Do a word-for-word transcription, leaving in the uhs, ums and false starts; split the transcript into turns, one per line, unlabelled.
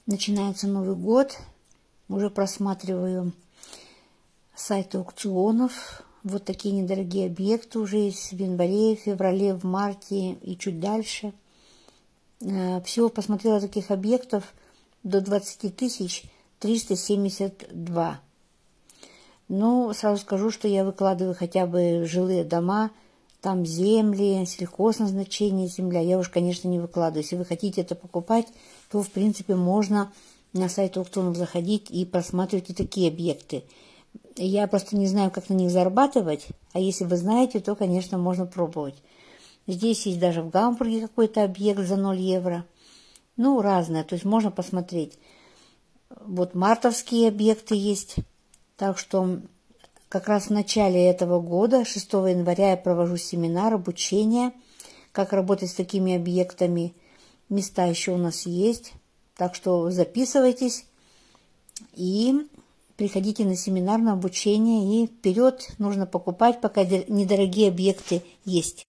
Начинается Новый год. Уже просматриваю сайты аукционов. Вот такие недорогие объекты уже есть в январе, феврале, в марте и чуть дальше. Всего посмотрела таких объектов до двадцати тысяч триста семьдесят два. Ну, сразу скажу, что я выкладываю хотя бы жилые дома, там земли, сельхозназначение земля. Я уж, конечно, не выкладываю. Если вы хотите это покупать, то, в принципе, можно на сайт аукционов заходить и просматривать и такие объекты. Я просто не знаю, как на них зарабатывать, а если вы знаете, то, конечно, можно пробовать. Здесь есть даже в Гамбурге какой-то объект за ноль евро. Ну, разное, то есть можно посмотреть. Вот мартовские объекты есть. Так что как раз в начале этого года, шестого января, я провожу семинар, обучение, как работать с такими объектами. Места еще у нас есть. Так что записывайтесь и приходите на семинар, на обучение. И вперед нужно покупать, пока недорогие объекты есть.